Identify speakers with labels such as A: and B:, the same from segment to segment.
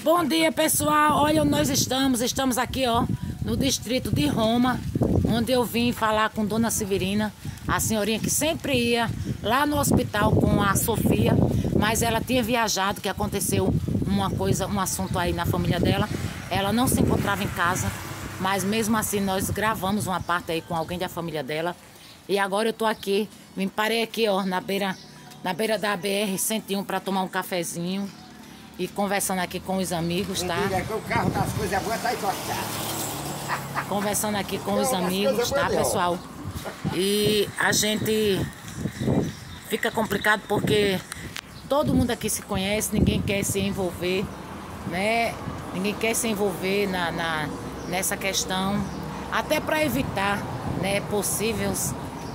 A: Bom dia, pessoal. Olha, nós estamos aqui, ó, no distrito de Roma, onde eu vim falar com Dona Severina, a senhorinha que sempre ia lá no hospital com a Sofia, mas ela tinha viajado, que aconteceu uma coisa, um assunto aí na família dela. Ela não se encontrava em casa, mas mesmo assim nós gravamos uma parte aí com alguém da família dela. E agora eu tô aqui, me parei aqui, ó, na beira da BR-101 para tomar um cafezinho. E conversando aqui com os amigos, tá?
B: O carro das coisas boas tá encostado.
A: Conversando aqui com os amigos, tá, pessoal? E a gente fica complicado porque todo mundo aqui se conhece, ninguém quer se envolver, né? Ninguém quer se envolver nessa questão, até para evitar, né, possíveis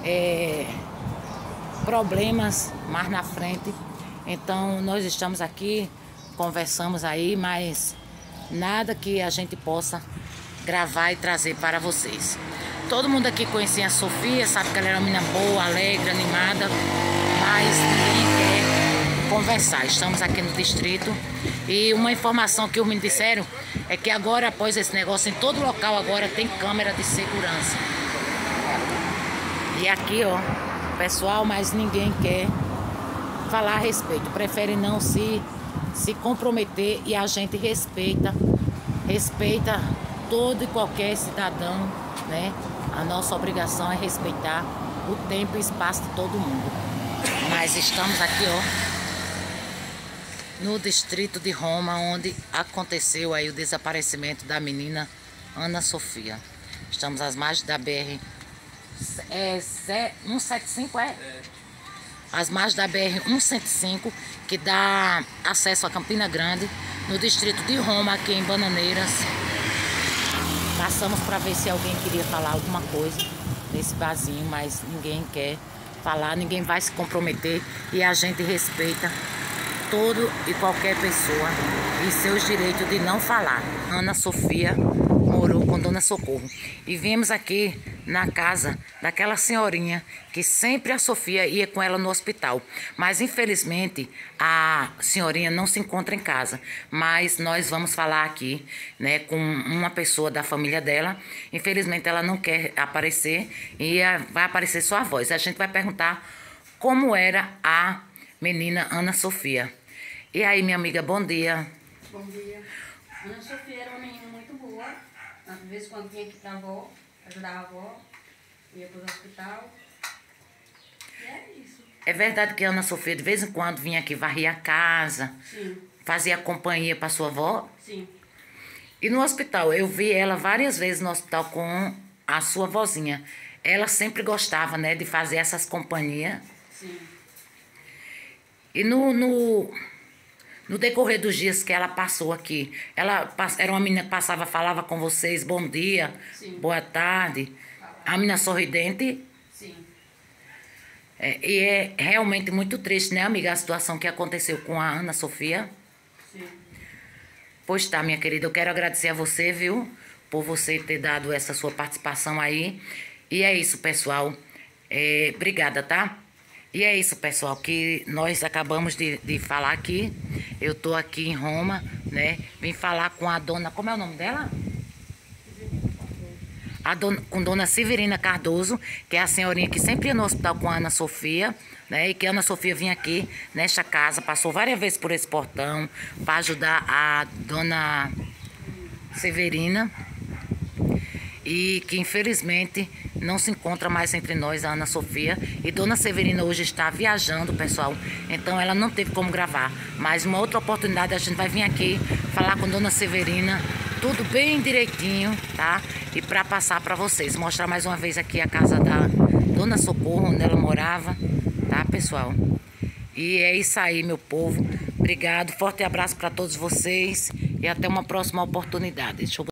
A: problemas mais na frente. Então nós estamos aqui, conversamos aí, mas nada que a gente possa gravar e trazer para vocês. Todo mundo aqui conhecia a Sofia, sabe que ela era uma menina boa, alegre, animada, mas ninguém quer conversar. Estamos aqui no distrito e uma informação que os me disseram é que agora, após esse negócio, em todo local agora tem câmera de segurança. E aqui, ó, pessoal, mas ninguém quer falar a respeito, prefere não se comprometer, e a gente respeita todo e qualquer cidadão, né? A nossa obrigação é respeitar o tempo e espaço de todo mundo. Mas estamos aqui, ó, no distrito de Roma, onde aconteceu aí o desaparecimento da menina Ana Sofia. Estamos às margens da BR 175, as margens da BR-175, que dá acesso a Campina Grande, no distrito de Roma, aqui em Bananeiras. Passamos para ver se alguém queria falar alguma coisa nesse barzinho, mas ninguém quer falar, ninguém vai se comprometer, e a gente respeita todo e qualquer pessoa e seus direitos de não falar. Ana Sofia morou com Dona Socorro e viemos aqui na casa daquela senhorinha que sempre a Sofia ia com ela no hospital, mas infelizmente a senhorinha não se encontra em casa. Mas nós vamos falar aqui, né, com uma pessoa da família dela. Infelizmente ela não quer aparecer e vai aparecer só a voz. A gente vai perguntar como era a menina Ana Sofia. E aí, minha amiga, bom dia.
C: Bom dia. Ana Sofia era uma menina muito boa. Às vezes, quando vinha aqui pra avó, ajudava a avó, ia pro hospital. E é isso.
A: É verdade que a Ana Sofia de vez em quando vinha aqui, varria a casa,
C: Sim.
A: fazia companhia para sua avó?
C: Sim.
A: E no hospital, eu vi ela várias vezes no hospital com a sua vozinha. Ela sempre gostava, né, de fazer essas companhias.
C: Sim.
A: E no decorrer dos dias que ela passou aqui, ela era uma menina que passava, falava com vocês, bom dia,
C: Sim.
A: boa tarde. A menina sorridente.
C: Sim.
A: E é realmente muito triste, né, amiga, a situação que aconteceu com a Ana Sofia.
C: Sim.
A: Pois tá, minha querida, eu quero agradecer a você, viu, por você ter dado essa sua participação aí. E é isso, pessoal. Obrigada, tá? E é isso, pessoal, que nós acabamos de falar aqui. Eu tô aqui em Roma, né? Vim falar com a dona... Como é o nome dela? Com Dona Severina Cardoso, que é a senhorinha que sempre ia no hospital com a Ana Sofia, né? E que a Ana Sofia vinha aqui nesta casa, passou várias vezes por esse portão para ajudar a Dona Severina. E que infelizmente não se encontra mais entre nós, a Ana Sofia. E Dona Severina hoje está viajando, pessoal, então ela não teve como gravar. Mas uma outra oportunidade a gente vai vir aqui falar com Dona Severina, tudo bem direitinho, tá? E para passar para vocês, mostrar mais uma vez aqui a casa da Dona Socorro, onde ela morava, tá, pessoal? E é isso aí, meu povo. Obrigado, forte abraço para todos vocês e até uma próxima oportunidade. Deixa eu